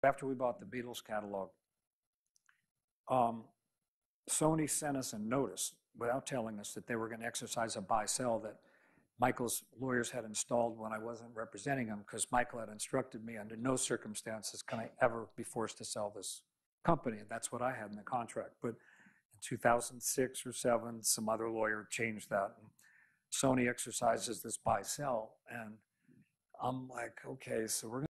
after we bought the Beatles catalog, Sony sent us a notice without telling us that they were going to exercise a buy-sell that Michael's lawyers had installed when I wasn't representing him, because Michael had instructed me under no circumstances can I ever be forced to sell this company. And that's what I had in the contract. But in 2006 or 7, some other lawyer changed that. And Sony exercises this buy-sell. And I'm like, okay, so we're